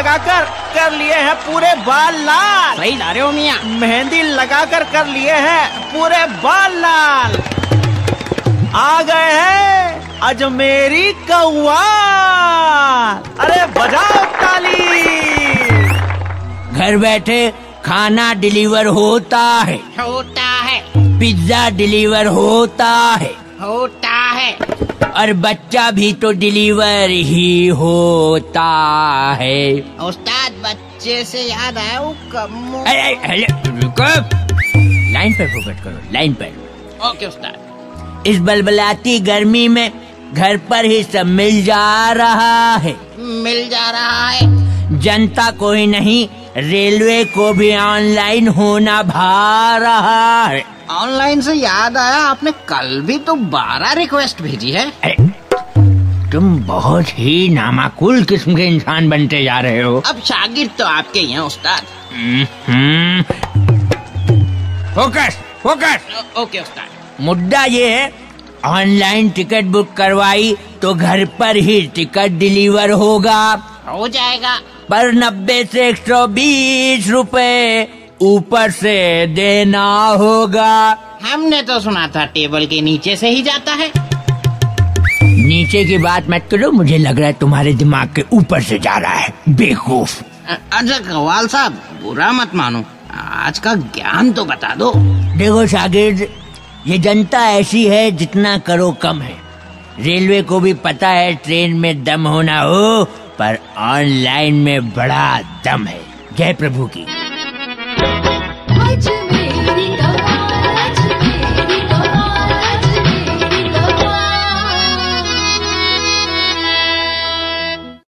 लगाकर कर लिए हैं पूरे बाल लाल। सही ला रहे हो मियाँ। मेहंदी लगाकर कर लिए हैं पूरे बाल लाल। आ गए हैं अजमेरी कव्वाल। अरे बजाओ ताली। घर बैठे खाना डिलीवर होता है, पिज्जा डिलीवर होता है, और बच्चा भी तो डिलीवर ही होता है। उस्ताद बच्चे से याद आया वो कम। रुको, लाइन पर फोकस करो, लाइन पर। ओके उस्ताद। इस बलबलाती गर्मी में घर पर ही सब मिल जा रहा है। जनता को ही नहीं, रेलवे को भी ऑनलाइन होना भा रहा है। ऑनलाइन से याद आया, आपने कल भी तो 12 रिक्वेस्ट भेजी है। तुम बहुत ही नामाकुल किस्म के इंसान बनते जा रहे हो। अब शागिर्द तो आपके ही हैं उस्ताद। Focus focus. ओके उस्ताद। मुद्दा ये है, ऑनलाइन टिकट बुक करवाई तो घर पर ही टिकट डिलीवर होगा। हो जाएगा, पर 90 से 120 रुपए ऊपर से देना होगा। हमने तो सुना था टेबल के नीचे से ही जाता है। नीचे की बात मत करो, मुझे लग रहा है तुम्हारे दिमाग के ऊपर से जा रहा है, बेवकूफ। अच्छा कव्वाल साहब, बुरा मत मानो, आज का ज्ञान तो बता दो। देखो शागिर्द, ये जनता ऐसी है जितना करो कम है। रेलवे को भी पता है ट्रेन में दम होना हो, पर ऑनलाइन में बड़ा दम है। जय प्रभु की।